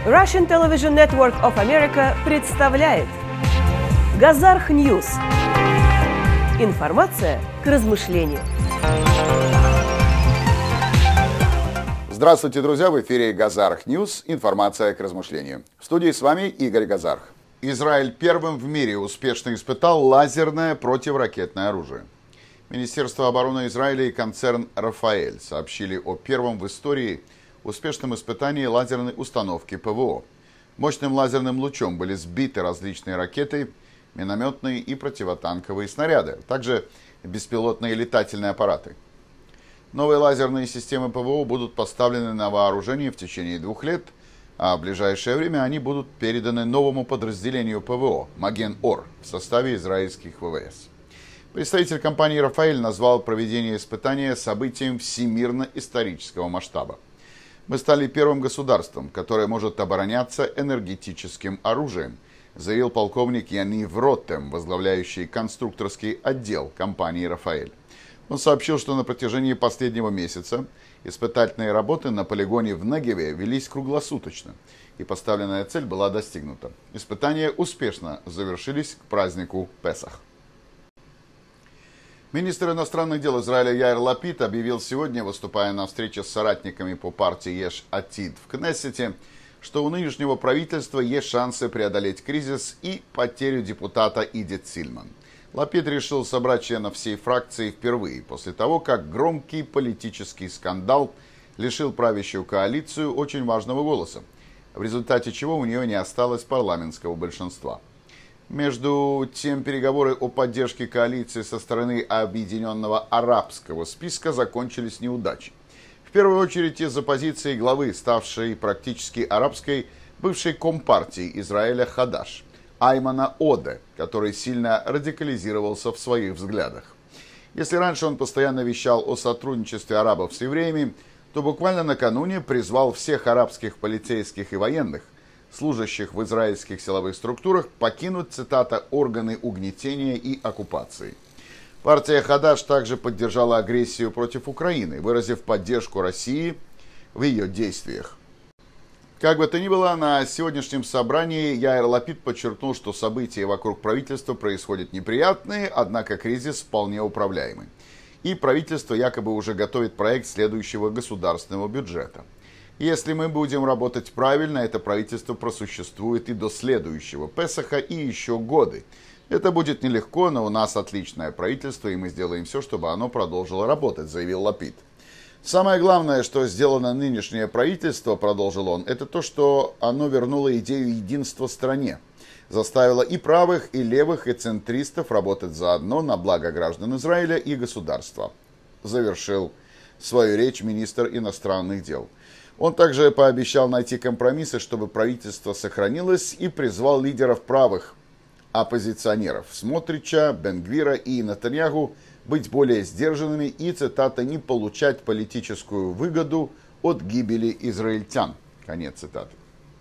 Russian Television Network of America представляет Газарх Ньюс. Информация к размышлению. Здравствуйте, друзья! В эфире Газарх Ньюс. Информация к размышлению. В студии с вами Игорь Газарх. Израиль первым в мире успешно испытал лазерное противоракетное оружие. Министерство обороны Израиля и концерн «Рафаэль» сообщили о первом в истории успешном испытании лазерной установки ПВО. Мощным лазерным лучом были сбиты различные ракеты, минометные и противотанковые снаряды, а также беспилотные летательные аппараты. Новые лазерные системы ПВО будут поставлены на вооружение в течение 2 лет, а в ближайшее время они будут переданы новому подразделению ПВО «Маген-Ор» в составе израильских ВВС. Представитель компании «Рафаэль» назвал проведение испытания событием всемирно-исторического масштаба. «Мы стали первым государством, которое может обороняться энергетическим оружием», заявил полковник Янив Ротем, возглавляющий конструкторский отдел компании «Рафаэль». Он сообщил, что на протяжении последнего месяца испытательные работы на полигоне в Негеве велись круглосуточно, и поставленная цель была достигнута. Испытания успешно завершились к празднику Песах. Министр иностранных дел Израиля Яир Лапид объявил сегодня, выступая на встрече с соратниками по партии Еш Атид в Кнессете, что у нынешнего правительства есть шансы преодолеть кризис и потерю депутата Идит Сильман. Лапид решил собрать членов всей фракции впервые, после того, как громкий политический скандал лишил правящую коалицию очень важного голоса, в результате чего у нее не осталось парламентского большинства. Между тем, переговоры о поддержке коалиции со стороны Объединенного арабского списка закончились неудачей. В первую очередь из-за позиции главы, ставшей практически арабской, бывшей компартии Израиля Хадаш, Аймана Оде, который сильно радикализировался в своих взглядах. Если раньше он постоянно вещал о сотрудничестве арабов с евреями, то буквально накануне призвал всех арабских полицейских и военных, служащих в израильских силовых структурах, покинуть, цитата, «органы угнетения и оккупации». Партия Хадаш также поддержала агрессию против Украины, выразив поддержку России в ее действиях. Как бы то ни было, на сегодняшнем собрании Яир Лапид подчеркнул, что события вокруг правительства происходят неприятные, однако кризис вполне управляемый. И правительство якобы уже готовит проект следующего государственного бюджета. Если мы будем работать правильно, это правительство просуществует и до следующего Песаха, и еще годы. Это будет нелегко, но у нас отличное правительство, и мы сделаем все, чтобы оно продолжило работать, заявил Лапид. Самое главное, что сделано нынешнее правительство, продолжил он, это то, что оно вернуло идею единства стране. Заставило и правых, и левых, и центристов работать заодно на благо граждан Израиля и государства. Завершил свою речь министр иностранных дел. Он также пообещал найти компромиссы, чтобы правительство сохранилось, и призвал лидеров правых оппозиционеров Смотрича, Бен-Гвира и Нетаньяху быть более сдержанными и, цитата, «не получать политическую выгоду от гибели израильтян». Конец цитаты.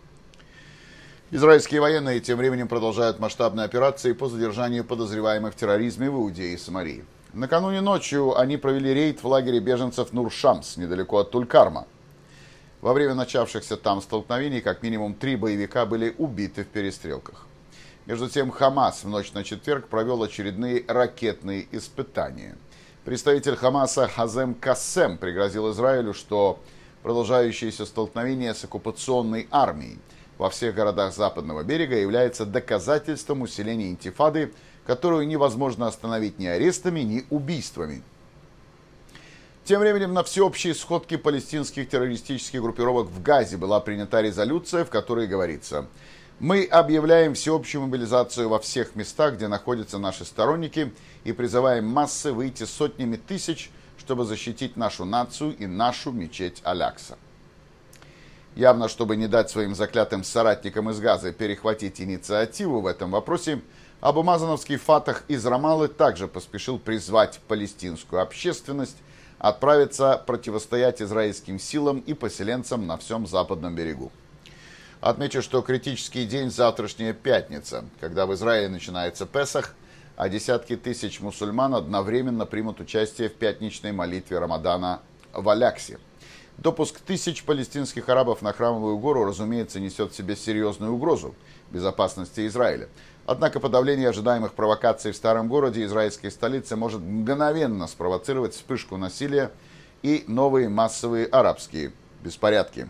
Израильские военные тем временем продолжают масштабные операции по задержанию подозреваемых в терроризме в Иудее и Самарии. Накануне ночью они провели рейд в лагере беженцев Нур-Шамс, недалеко от Туль-Карма. Во время начавшихся там столкновений как минимум 3 боевика были убиты в перестрелках. Между тем, Хамас в ночь на четверг провел очередные ракетные испытания. Представитель Хамаса Хазем Кассем пригрозил Израилю, что продолжающиеся столкновения с оккупационной армией во всех городах Западного берега является доказательством усиления интифады, которую невозможно остановить ни арестами, ни убийствами. Тем временем на всеобщей сходке палестинских террористических группировок в Газе была принята резолюция, в которой говорится: «Мы объявляем всеобщую мобилизацию во всех местах, где находятся наши сторонники, и призываем массы выйти сотнями тысяч, чтобы защитить нашу нацию и нашу мечеть Аль-Акса». Явно, чтобы не дать своим заклятым соратникам из Газы перехватить инициативу в этом вопросе, абумазановский Фатах из Рамаллы также поспешил призвать палестинскую общественность отправиться противостоять израильским силам и поселенцам на всем западном берегу. Отмечу, что критический день завтрашняя пятница, когда в Израиле начинается Песах, а десятки тысяч мусульман одновременно примут участие в пятничной молитве Рамадана в Аляксе. Допуск тысяч палестинских арабов на Храмовую гору, разумеется, несет в себе серьезную угрозу безопасности Израиля. Однако подавление ожидаемых провокаций в старом городе израильской столицы может мгновенно спровоцировать вспышку насилия и новые массовые арабские беспорядки.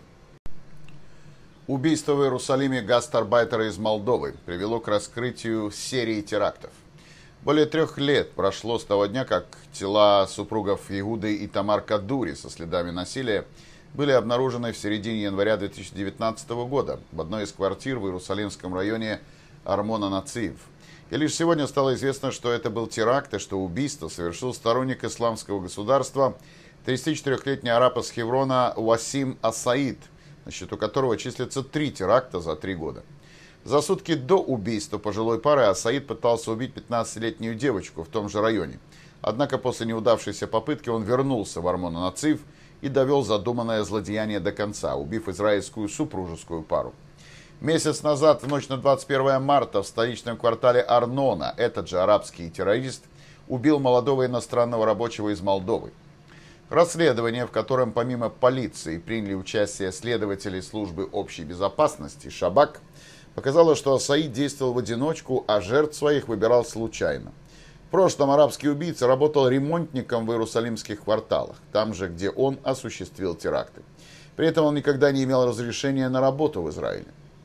Убийство в Иерусалиме гастарбайтера из Молдовы привело к раскрытию серии терактов. Более 3 лет прошло с того дня, как тела супругов Иуды и Тамар Кадури со следами насилия были обнаружены в середине января 2019 года в одной из квартир в Иерусалимском районе Армона-Нациев. И лишь сегодня стало известно, что это был теракт и что убийство совершил сторонник исламского государства, 34-летний араб из Хеврона Уасим Асаид, на счету которого числится 3 теракта за 3 года. За сутки до убийства пожилой пары Асаид пытался убить 15-летнюю девочку в том же районе. Однако после неудавшейся попытки он вернулся в Армона-Нациев и довел задуманное злодеяние до конца, убив израильскую супружескую пару. Месяц назад, в ночь на 21 марта, в столичном квартале Арнона, этот же арабский террорист убил молодого иностранного рабочего из Молдовы. Расследование, в котором помимо полиции приняли участие следователи службы общей безопасности Шабак, показало, что Асаид действовал в одиночку, а жертв своих выбирал случайно. В прошлом арабский убийца работал ремонтником в иерусалимских кварталах, там же, где он осуществил теракты. При этом он никогда не имел разрешения на работу в Израиле.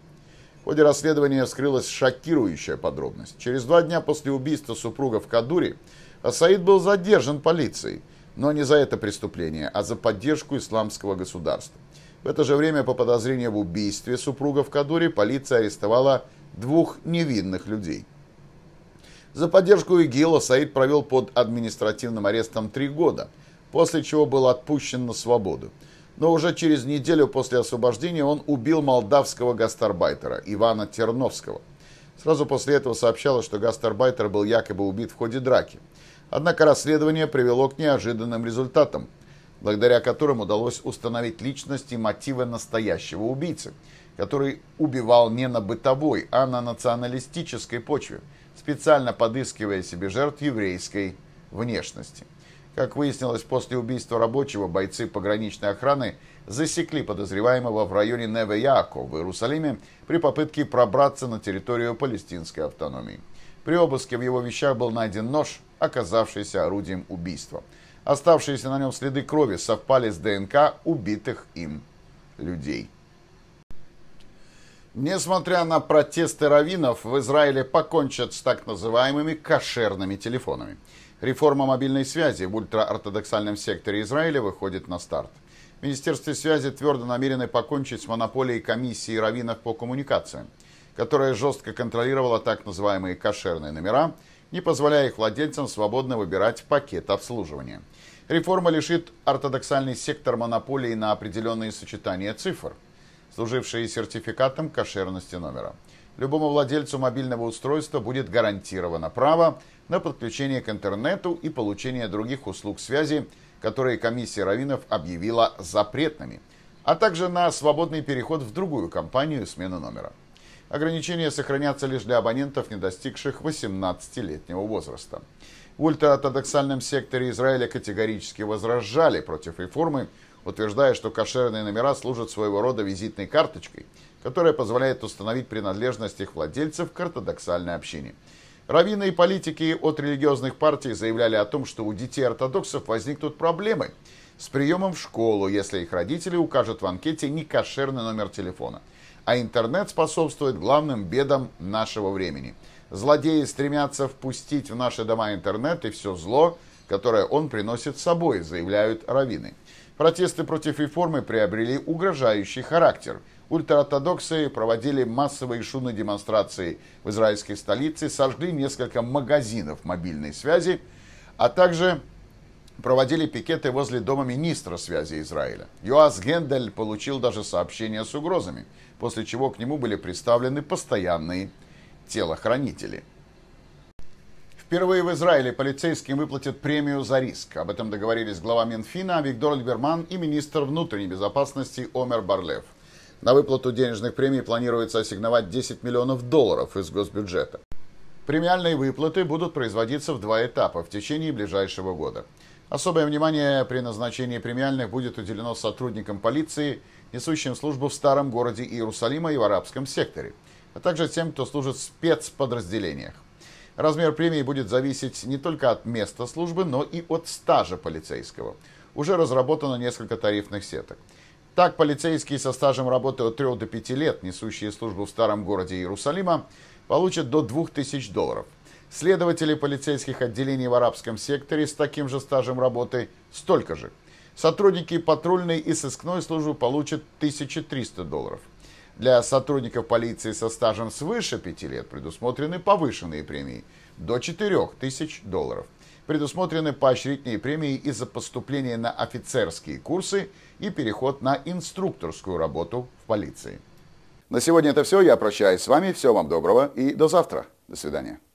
В ходе расследования вскрылась шокирующая подробность. Через 2 дня после убийства супругов Кадури Асаид был задержан полицией, но не за это преступление, а за поддержку исламского государства. В это же время по подозрению в убийстве супругов Кадури полиция арестовала 2 невинных людей. За поддержку ИГИЛ Асаид провел под административным арестом 3 года, после чего был отпущен на свободу. Но уже через неделю после освобождения он убил молдавского гастарбайтера Ивана Терновского. Сразу после этого сообщалось, что гастарбайтер был якобы убит в ходе драки. Однако расследование привело к неожиданным результатам, благодаря которым удалось установить личность и мотивы настоящего убийцы, который убивал не на бытовой, а на националистической почве, специально подыскивая себе жертв еврейской внешности. Как выяснилось, после убийства рабочего бойцы пограничной охраны засекли подозреваемого в районе Неве-Яаков в Иерусалиме при попытке пробраться на территорию палестинской автономии. При обыске в его вещах был найден нож, оказавшийся орудием убийства. Оставшиеся на нем следы крови совпали с ДНК убитых им людей. Несмотря на протесты раввинов, в Израиле покончат с так называемыми кошерными телефонами. Реформа мобильной связи в ультраортодоксальном секторе Израиля выходит на старт. В Министерстве связи твердо намерены покончить с монополией комиссии раввинов по коммуникациям, которая жестко контролировала так называемые кошерные номера, не позволяя их владельцам свободно выбирать пакет обслуживания. Реформа лишит ортодоксальный сектор монополии на определенные сочетания цифр, служившие сертификатом кошерности номера. Любому владельцу мобильного устройства будет гарантировано право на подключение к интернету и получение других услуг связи, которые комиссия раввинов объявила запретными, а также на свободный переход в другую компанию смены номера. Ограничения сохранятся лишь для абонентов, не достигших 18-летнего возраста. В ультраортодоксальном секторе Израиля категорически возражали против реформы, утверждая, что кошерные номера служат своего рода визитной карточкой, которая позволяет установить принадлежность их владельцев к ортодоксальной общине. Раввины и политики от религиозных партий заявляли о том, что у детей ортодоксов возникнут проблемы с приемом в школу, если их родители укажут в анкете некошерный номер телефона. А интернет способствует главным бедам нашего времени. Злодеи стремятся впустить в наши дома интернет и все зло, которое он приносит с собой, заявляют раввины. Протесты против реформы приобрели угрожающий характер. Ультраортодоксы проводили массовые шумные демонстрации в израильской столице, сожгли несколько магазинов мобильной связи, а также проводили пикеты возле дома министра связи Израиля. Йоас Гендель получил даже сообщения с угрозами, после чего к нему были представлены постоянные телохранители. Впервые в Израиле полицейским выплатят премию за риск. Об этом договорились глава Минфина Авигдор Либерман и министр внутренней безопасности Омер Барлев. На выплату денежных премий планируется ассигновать $10 миллионов из госбюджета. Премиальные выплаты будут производиться в 2 этапа в течение ближайшего года. Особое внимание при назначении премиальных будет уделено сотрудникам полиции, несущим службу в старом городе Иерусалима и в арабском секторе, а также тем, кто служит в спецподразделениях. Размер премии будет зависеть не только от места службы, но и от стажа полицейского. Уже разработано несколько тарифных сеток. Так, полицейские со стажем работы от 3 до 5 лет, несущие службу в старом городе Иерусалима, получат до $2000. Следователи полицейских отделений в арабском секторе с таким же стажем работы столько же. Сотрудники патрульной и сыскной службы получат $1300. Для сотрудников полиции со стажем свыше 5 лет предусмотрены повышенные премии до $4000. Предусмотрены поощрительные премии из-за поступления на офицерские курсы и переход на инструкторскую работу в полиции. На сегодня это все. Я прощаюсь с вами. Всего вам доброго и до завтра. До свидания.